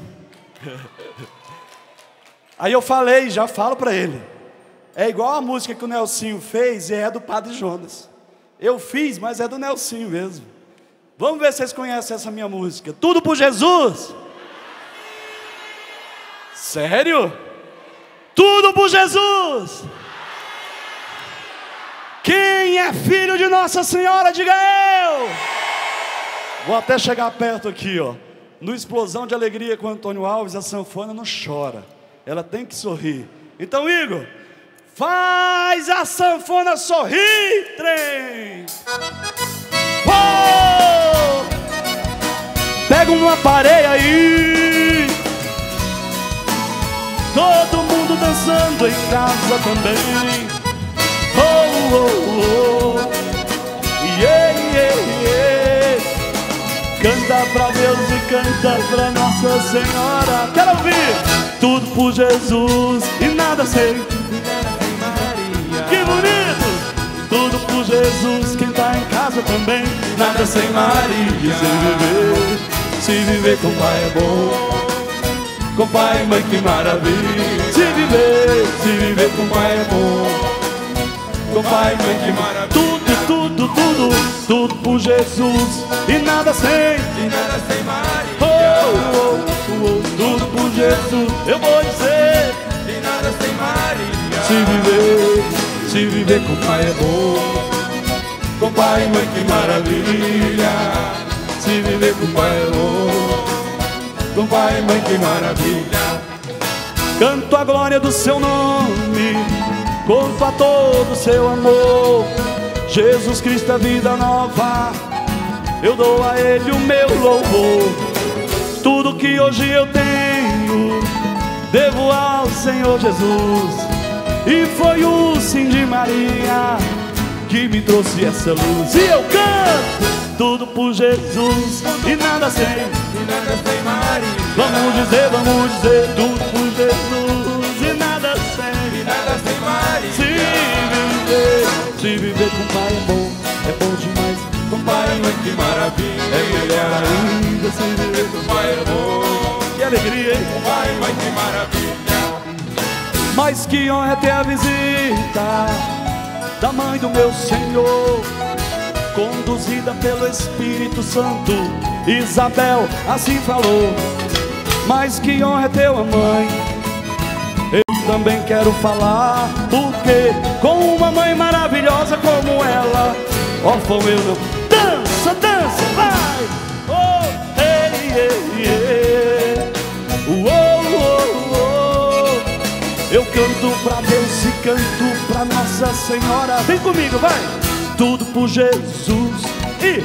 Speaker 2: Aí eu falei, já falo para ele, é igual a música que o Nelsinho fez, e é do Padre Jonas. Eu fiz, mas é do Nelsinho mesmo. Vamos ver se vocês conhecem essa minha música. Tudo por Jesus. Sério? Tudo por Jesus. Quem é filho de Nossa Senhora, diga eu. Vou até chegar perto aqui, ó. No Explosão de Alegria com Antônio Alves, a sanfona não chora, ela tem que sorrir. Então, Igor, faz a sanfona sorrir, trem. Oh! Pega uma pareia aí. Todo mundo dançando em casa também. Oh, oh, oh. Yeah, yeah, yeah. Canta pra Deus e canta pra Nossa Senhora. Quero ouvir. Tudo por Jesus e nada sem Maria. Que bonito. Tudo por Jesus, quem tá em casa também. Nada sem Maria. Se viver com pai é bom. Com pai e mãe, que maravilha. Se viver com pai é bom. Com pai e mãe, que maravilha. Tudo por Jesus e nada sem Maria. Oh, oh, oh, tudo por Jesus, eu vou dizer. E nada sem Maria. Se viver com pai é bom. Com pai e mãe, que maravilha. Se viver com pai é bom. Com pai e mãe, que maravilha. Canto a glória do seu nome, conto a todo o seu amor. Jesus Cristo é vida nova, eu dou a Ele o meu louvor. Tudo que hoje eu tenho, devo ao Senhor Jesus. E foi o sim de Maria que me trouxe essa luz. E eu canto tudo por Jesus e nada sem Maria. Vamos dizer, tudo por Jesus e nada sem Maria. Se viver com pai é bom demais. Com pai e mãe, que maravilha. É melhor ainda se viver com pai é bom. Que alegria, hein? Com pai e mãe, que maravilha. Mas que honra é ter a visita da mãe do meu Senhor, conduzida pelo Espírito Santo. Isabel assim falou. Mas que honra é ter uma mãe também quero falar, porque com uma mãe maravilhosa como ela, órfão eu não. Dança, dança, vai! Oh, ei, ei, ei. Oh, oh, oh. Eu canto pra Deus e canto pra Nossa Senhora. Vem comigo, vai! Tudo por Jesus e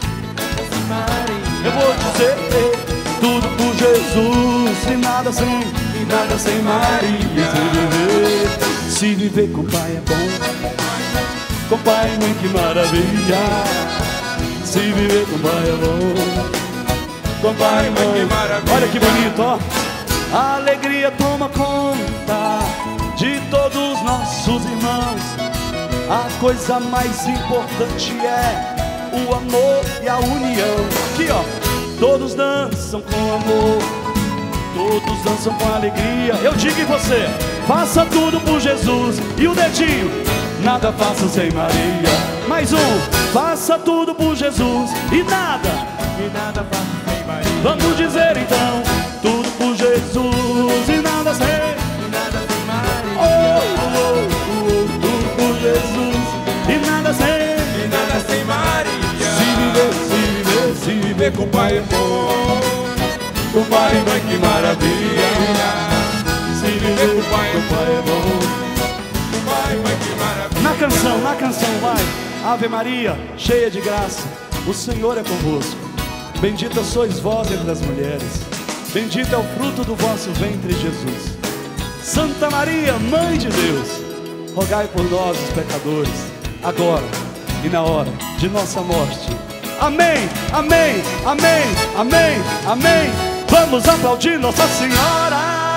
Speaker 2: eu vou dizer tudo por Jesus e nada sem Maria. Se viver com pai é bom, com pai e mãe que maravilha. Se viver com pai é bom, com pai e mãe que maravilha. Olha que bonito, ó. A alegria toma conta de todos nossos irmãos. A coisa mais importante é o amor e a união. Aqui, ó. Todos dançam com amor, todos dançam com alegria. Eu digo em você, faça tudo por Jesus. E o dedinho, nada faça sem Maria. Mais um, faça tudo por Jesus. E nada faça sem Maria. Vamos dizer então, tudo por Jesus e nada sem Maria. Oh, oh, oh, tudo por Jesus e nada sem Maria. Se viver com pai é bom, com pai e mãe que maravilha. Se viver com pai é bom, com pai e mãe que maravilha. Na canção vai. Ave Maria, cheia de graça, o Senhor é convosco. Bendita sois vós entre as mulheres, bendito é o fruto do vosso ventre, Jesus. Santa Maria, Mãe de Deus, rogai por nós os pecadores, agora e na hora de nossa morte. Amém, amém, amém, amém, amém. Vamos aplaudir Nossa Senhora.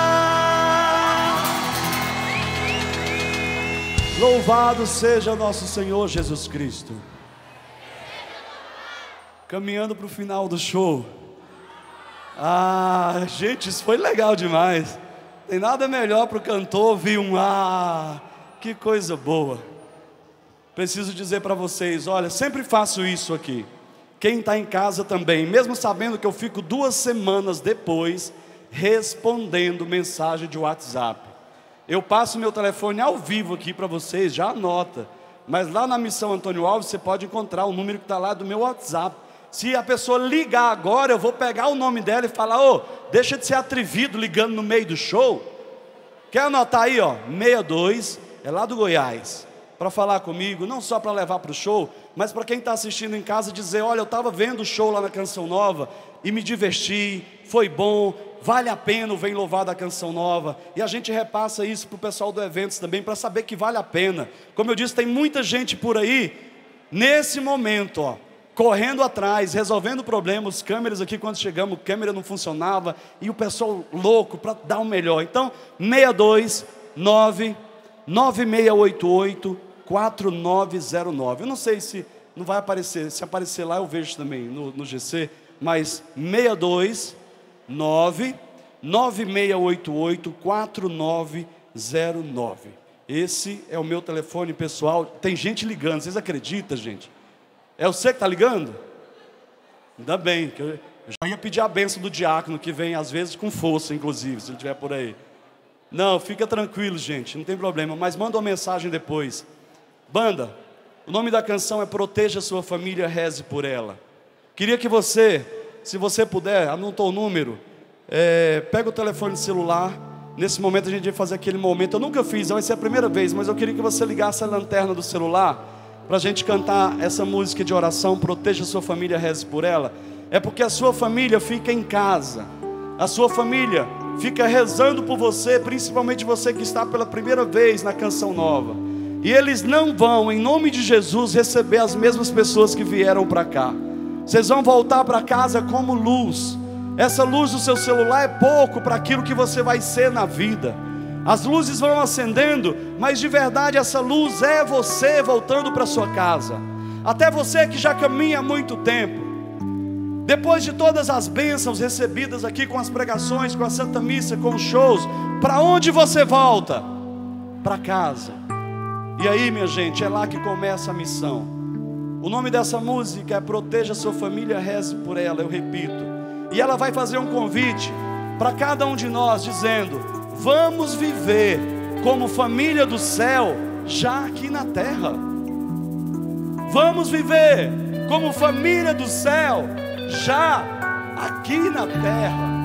Speaker 2: Louvado seja nosso Senhor Jesus Cristo. Caminhando para o final do show. Ah, gente, isso foi legal demais. Tem nada melhor para o cantor ouvir um que coisa boa. Preciso dizer para vocês, olha, sempre faço isso aqui. Quem está em casa também, mesmo sabendo que eu fico 2 semanas depois respondendo mensagem de WhatsApp. Eu passo meu telefone ao vivo aqui para vocês, já anota. Mas lá na Missão Antônio Alves você pode encontrar o número que está lá do meu WhatsApp. Se a pessoa ligar agora, eu vou pegar o nome dela e falar: ô, deixa de ser atrevido ligando no meio do show. Quer anotar aí, ó, 62, é lá do Goiás. Para falar comigo, não só para levar para o show, mas para quem está assistindo em casa dizer: olha, eu estava vendo o show lá na Canção Nova e me diverti, foi bom, vale a pena o Vem Louvar da Canção Nova. E a gente repassa isso para o pessoal do Eventos também, para saber que vale a pena. Como eu disse, tem muita gente por aí, nesse momento, ó, correndo atrás, resolvendo problemas. Os câmeras aqui, quando chegamos, a câmera não funcionava, e o pessoal louco para dar o melhor. Então, 629 9688 4909. Eu não sei se não vai aparecer, se aparecer lá eu vejo também no GC, mas 629 9688 4909. Esse é o meu telefone pessoal. Tem gente ligando, vocês acreditam, gente? É você que está ligando? Ainda bem, que eu já ia pedir a bênção do diácono, que vem às vezes com força, inclusive, se ele estiver por aí. Não, fica tranquilo, gente, não tem problema, mas manda uma mensagem depois. Banda, o nome da canção é Proteja Sua Família, Reze por Ela. Queria que você, se você puder, anotou o número, pega o telefone celular. Nesse momento a gente vai fazer aquele momento, eu nunca fiz, vai ser a primeira vez, mas eu queria que você ligasse a lanterna do celular para a gente cantar essa música de oração, Proteja Sua Família, Reze por Ela. É porque a sua família fica em casa, a sua família fica rezando por você, principalmente você que está pela primeira vez na Canção Nova. E eles não vão, em nome de Jesus, receber as mesmas pessoas que vieram para cá. Vocês vão voltar para casa como luz. Essa luz do seu celular é pouco para aquilo que você vai ser na vida. As luzes vão acendendo, mas de verdade essa luz é você voltando para sua casa. Até você que já caminha há muito tempo. Depois de todas as bênçãos recebidas aqui com as pregações, com a Santa Missa, com os shows, para onde você volta? Para casa. E aí, minha gente, é lá que começa a missão. O nome dessa música é Proteja Sua Família, Reze por Ela, eu repito. E ela vai fazer um convite para cada um de nós, dizendo: vamos viver como família do céu, já aqui na terra. Vamos viver como família do céu, já aqui na terra.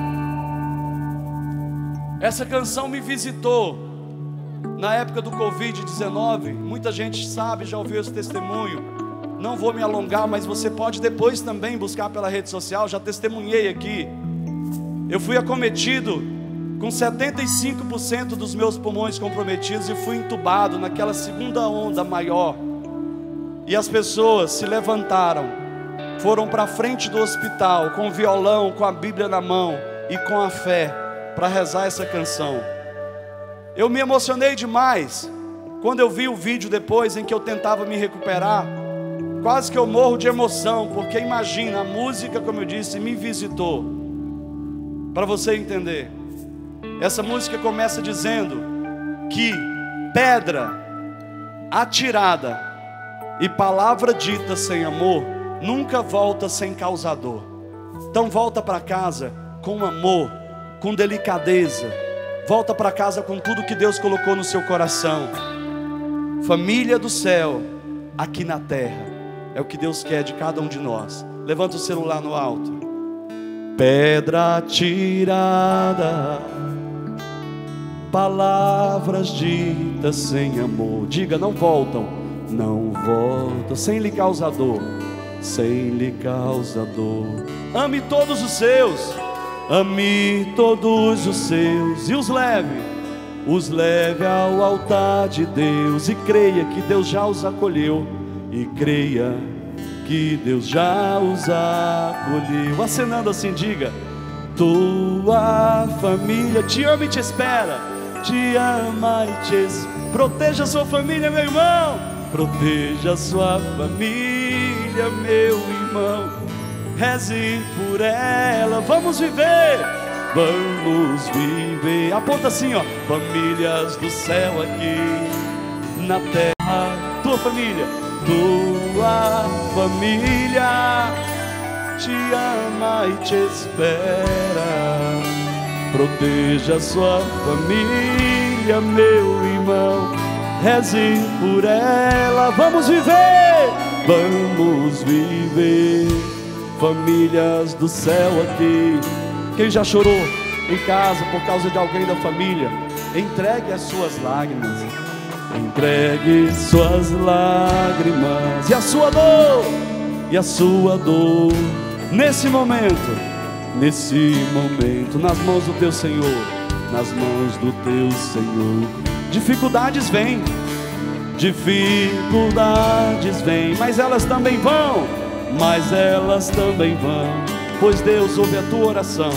Speaker 2: Essa canção me visitou na época do Covid-19. Muita gente sabe, já ouviu esse testemunho. Não vou me alongar, mas você pode depois também buscar pela rede social. Já testemunhei aqui. Eu fui acometido com 75% dos meus pulmões comprometidos e fui entubado naquela segunda onda maior. E as pessoas se levantaram, foram para a frente do hospital com o violão, com a Bíblia na mão e com a fé para rezar essa canção. Eu me emocionei demais quando eu vi o vídeo depois em que eu tentava me recuperar. Quase que eu morro de emoção, porque imagina, a música, como eu disse, me visitou. Para você entender, essa música começa dizendo que pedra atirada e palavra dita sem amor nunca volta sem causador. Então volta para casa com amor, com delicadeza. Volta para casa com tudo que Deus colocou no seu coração. Família do céu, aqui na terra, é o que Deus quer de cada um de nós. Levanta o celular no alto. Pedra atirada, palavras ditas sem amor. Diga, não voltam, não voltam, sem lhe causa dor, sem lhe causa dor. Ame todos os seus, ame todos os seus, e os leve ao altar de Deus. E creia que Deus já os acolheu, e creia que Deus já os acolheu. Acenando assim, diga: tua família te ama e te espera, te ama e te espera. Proteja a sua família, meu irmão, proteja a sua família, meu irmão. Reze por ela, vamos viver, vamos viver. Aponta assim, ó: famílias do céu aqui na terra. Tua família te ama e te espera. Proteja a sua família, meu irmão. Reze por ela, vamos viver, vamos viver. Famílias do céu aqui. Quem já chorou em casa por causa de alguém da família, entregue as suas lágrimas. Entregue suas lágrimas e a sua dor, nesse momento, nas mãos do teu Senhor, nas mãos do teu Senhor. Dificuldades vêm, mas elas também vão, pois Deus ouve a tua oração,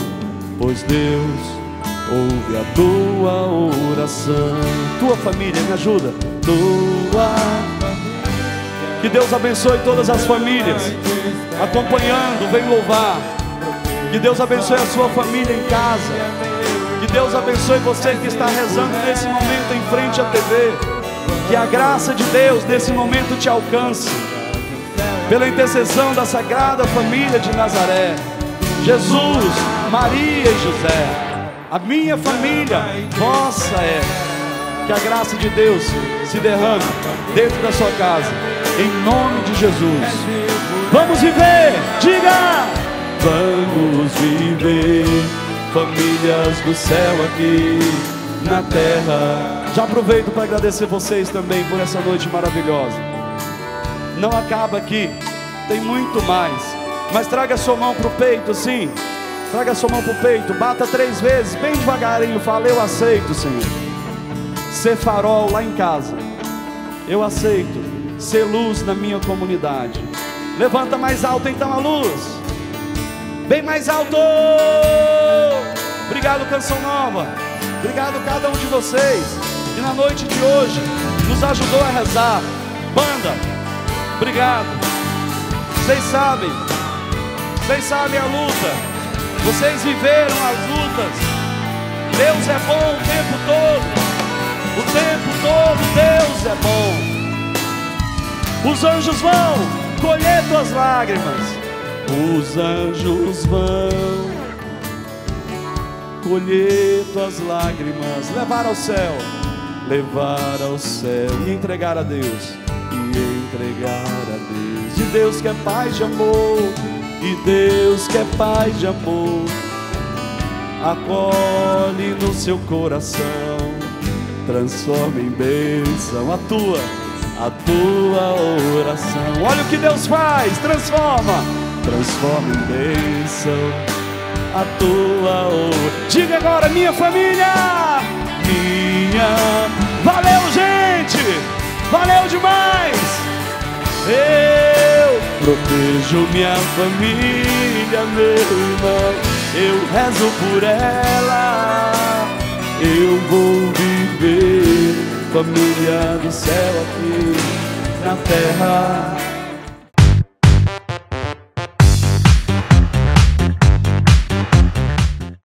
Speaker 2: ouve a tua oração. Tua família, me ajuda. Tua família. Que Deus abençoe todas as famílias acompanhando, vem louvar. Que Deus abençoe a sua família em casa. Que Deus abençoe você que está rezando nesse momento em frente à TV. Que a graça de Deus nesse momento te alcance, pela intercessão da Sagrada Família de Nazaré. Jesus, Maria e José, a minha família, vossa é. Que a graça de Deus se derrame dentro da sua casa, em nome de Jesus. Vamos viver, diga! Vamos viver, famílias do céu aqui na terra. Já aproveito para agradecer vocês também por essa noite maravilhosa. Não acaba aqui, tem muito mais. Mas traga a sua mão para o peito, sim. Traga a sua mão para o peito, bata 3 vezes, bem devagarinho. Fala: eu aceito, Senhor, ser farol lá em casa. Eu aceito ser luz na minha comunidade. Levanta mais alto então a luz, bem mais alto. Obrigado, Canção Nova. Obrigado cada um de vocês que na noite de hoje nos ajudou a rezar. Banda, obrigado. Vocês sabem a luta. Vocês viveram as lutas. Deus é bom o tempo todo. O tempo todo Deus é bom. Os anjos vão colher tuas lágrimas. Os anjos vão colher tuas lágrimas, levar ao céu. levar ao céu e entregar a Deus. E entregar a Deus. De Deus que é Pai de amor, e Deus que é Pai de amor, acolhe no seu coração, transforma em bênção a tua oração. Olha o que Deus faz, transforma em bênção a tua oração. Diga agora, minha família, valeu, gente, valeu demais. Eu protejo minha família, meu irmão, eu rezo por ela, eu vou viver família do céu aqui na terra.